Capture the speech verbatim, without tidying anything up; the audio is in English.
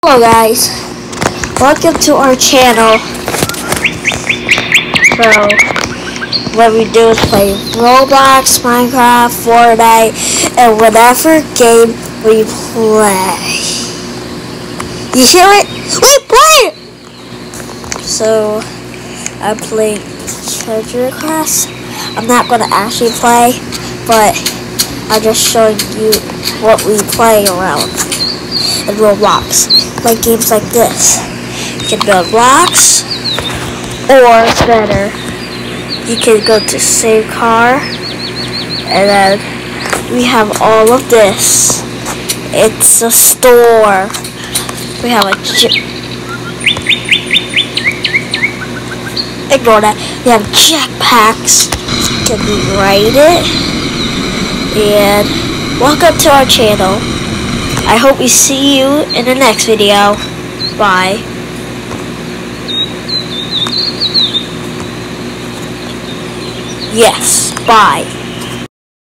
Hello guys, welcome to our channel. So, what we do is play Roblox, Minecraft, Fortnite, and whatever game we play. You hear it? We play it! So, I'm playing Treasure Class. I'm not going to actually play, but I'm just showing you what we play around in Roblox. Play games like this. You can build blocks, or better, you can go to save car, and then we have all of this. It's a store. We have a j ignore that. We have jetpacks. Can we ride it? And welcome to our channel. I hope we see you in the next video. Bye. Yes, bye.